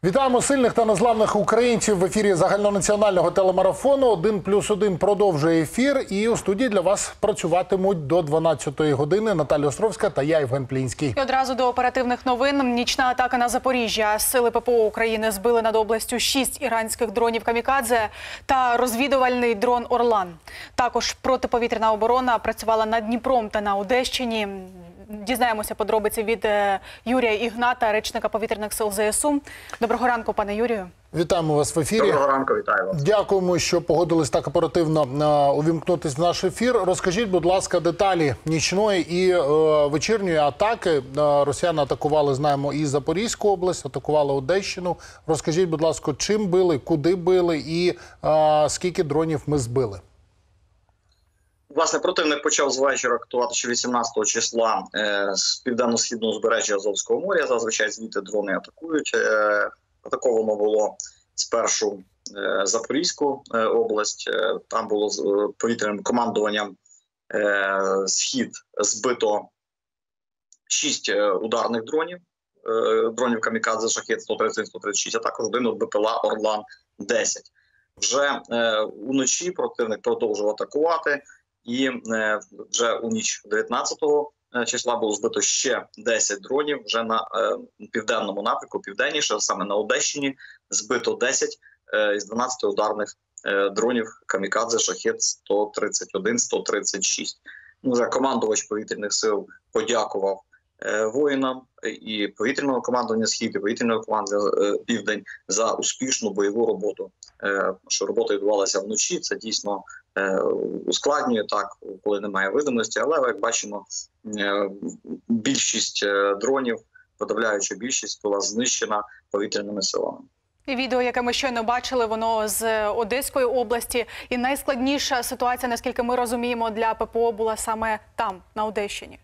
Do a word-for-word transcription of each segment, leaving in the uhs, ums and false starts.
Вітаємо сильних та незламних українців в ефірі загальнонаціонального телемарафону. Один плюс один продовжує ефір. І у студії для вас працюватимуть до дванадцятої години Наталя Островська та я, Євген Плінський. І одразу до оперативних новин. Нічна атака на Запоріжжя. Сили ППО України збили над областю шість іранських дронів «Камікадзе» та розвідувальний дрон «Орлан». Також протиповітряна оборона працювала над Дніпром та на Одещині. Дізнаємося подробиці від Юрія Ігната, речника повітряних сил ЗСУ. Доброго ранку, пане Юрію. Вітаємо вас в ефірі. Доброго ранку, вітаю вас. Дякуємо, що погодились так оперативно uh, увімкнутись в наш ефір. Розкажіть, будь ласка, деталі нічної і uh, вечірньої атаки. Uh, росіяни атакували, знаємо, і Запорізьку область, атакували Одещину. Розкажіть, будь ласка, чим били, куди били і uh, скільки дронів ми збили? Власне, противник почав з вечора атакувати ще вісімнадцятого числа е, з південно-східного узбережжя Азовського моря. Зазвичай звідти дрони атакують. Е, атаковано було спершу е, Запорізьку е, область. Е, там було з е, повітряним командуванням е, «Схід» збито шість е, ударних дронів. Е, дронів «Камікадзе», «Шахед» сто тридцять - сто тридцять шість, а також один от БПЛА «Орлан десять». Вже е, уночі противник продовжував атакувати. І е, вже у ніч дев'ятнадцятого числа було збито ще десять дронів. Вже на е, південному напрямку, південніше, саме на Одещині, збито десять е, із дванадцяти ударних е, дронів «Камікадзе», «Шахед» сто тридцять один - сто тридцять шість. Ну, вже командувач повітряних сил подякував е, воїнам і повітряного командування «Схід», і повітряного командування е, «Південь» за успішну бойову роботу. Е, що робота відбувалася вночі, це дійсно е, ускладнює, так, коли немає видимості, але, як бачимо, е, більшість е, дронів, подавляюча більшість, була знищена повітряними силами. І відео, яке ми щойно бачили, воно з Одеської області. І найскладніша ситуація, наскільки ми розуміємо, для ППО була саме там, на Одещині.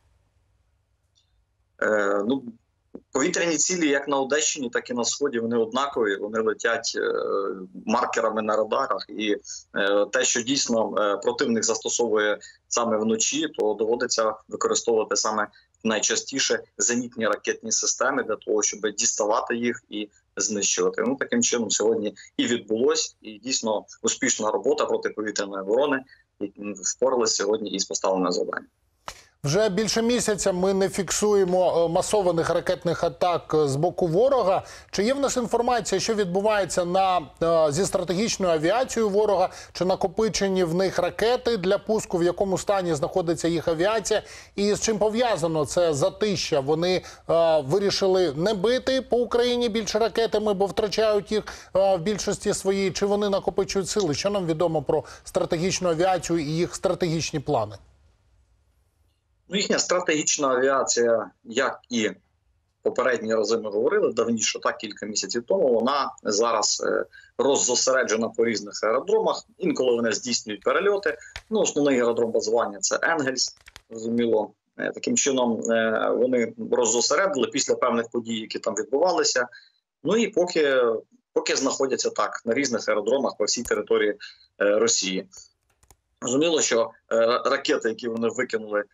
Е, ну, Повітряні цілі як на Одещині, так і на Сході, вони однакові, вони летять е, маркерами на радарах. І е, те, що дійсно е, противник застосовує саме вночі, то доводиться використовувати саме найчастіше зенітні ракетні системи для того, щоб діставати їх і знищувати. Ну, таким чином сьогодні і відбулось, і дійсно успішна робота протиповітряної оборони, і впоралися сьогодні із поставленим завданням. Вже більше місяця ми не фіксуємо масованих ракетних атак з боку ворога. Чи є в нас інформація, що відбувається на, зі стратегічною авіацією ворога? Чи накопичені в них ракети для пуску? В якому стані знаходиться їх авіація? І з чим пов'язано це затища? Вони е, вирішили не бити по Україні більше ракетами, бо втрачають їх е, в більшості своїй? Чи вони накопичують сили? Що нам відомо про стратегічну авіацію і їх стратегічні плани? Ну, їхня стратегічна авіація, як і попередні рази ми говорили давніше, так, кілька місяців тому, вона зараз е, роззосереджена по різних аеродромах. Інколи вони здійснюють перельоти. Ну, основний аеродром базування – це Енгельс, зрозуміло. Е, таким чином е, вони роззосередили після певних подій, які там відбувалися. Ну і поки, поки знаходяться так на різних аеродромах по всій території е, Росії. Зрозуміло, що е, ракети, які вони викинули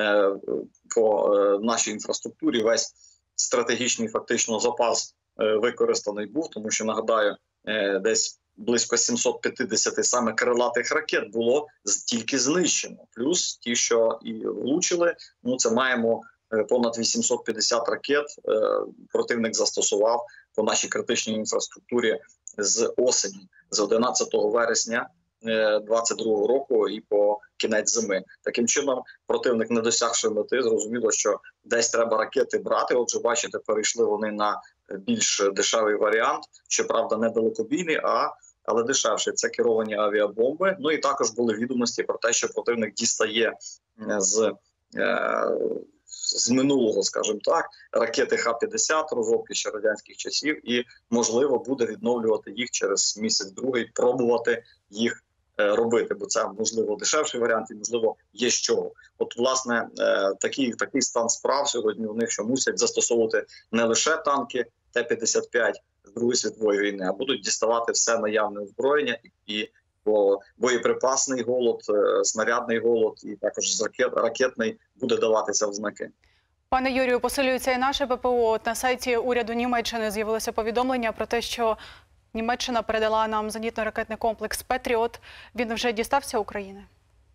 по нашій інфраструктурі, весь стратегічний фактично запас використаний був, тому що, нагадаю, десь близько сімсот п'ятдесят саме крилатих ракет було тільки знищено. Плюс ті, що і влучили, ну це маємо понад вісімсот п'ятдесят ракет противник застосував по нашій критичній інфраструктурі з осені, з одинадцятого вересня двадцять другого року і по кінець зими. Таким чином, противник, не досягши мети, зрозуміло, що десь треба ракети брати. Отже, бачите, перейшли вони на більш дешевий варіант, щоправда, не далекобійний, а але дешевший. Це керовані авіабомби. Ну і також були відомості про те, що противник дістає з, е, з минулого, скажімо так, ракети Х п'ятдесят, розробки ще радянських часів, і, можливо, буде відновлювати їх через місяць-другий, пробувати їх робити, бо це, можливо, дешевший варіант і, можливо, є з чого. От, власне, такий, такий стан справ сьогодні у них, що мусять застосовувати не лише танки Т п'ятдесят п'ять з Другої світової війни, а будуть діставати все наявне озброєння і бо боєприпасний голод, снарядний голод і також ракет, ракетний буде даватися в знаки. Пане Юрію, посилюється і наше ППО. От на сайті уряду Німеччини з'явилося повідомлення про те, що Німеччина передала нам зенітно-ракетний комплекс «Петріот». Він вже дістався України?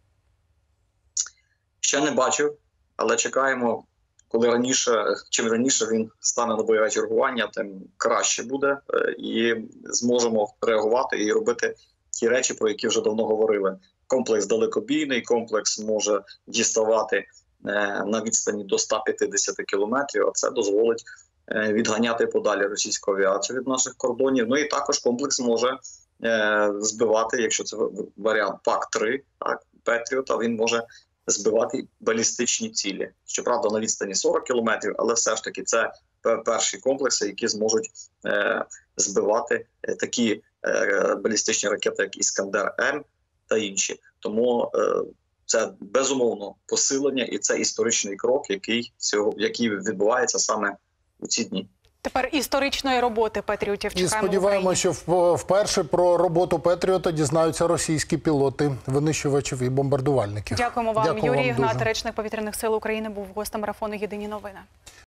Ще не бачив, але чекаємо, коли раніше, чим раніше він стане на бойове чергування, тим краще буде, і зможемо реагувати і робити ті речі, про які вже давно говорили. Комплекс далекобійний, комплекс може діставати на відстані до ста п'ятдесят кілометрів, а це дозволить відганяти подалі російську авіацію від наших кордонів. Ну і також комплекс може збивати, якщо це варіант пак три, так, Петріот, а він може збивати балістичні цілі. Щоправда, на відстані сорок кілометрів, але все ж таки це перші комплекси, які зможуть е, збивати е, такі е, балістичні ракети, як «Іскандер-М» та інші. Тому е, це безумовно посилення і це історичний крок, який, цього, який відбувається саме у ці дні. Тепер історичної роботи «Петріотів» чекаємо. І сподіваємося, що в- вперше про роботу «Петріота» дізнаються російські пілоти, винищувачів і бомбардувальників. Дякуємо вам. Дякую Юрій вам дуже. Ігнат, речник Повітряних сил України, був гостем марафону «Єдині новини».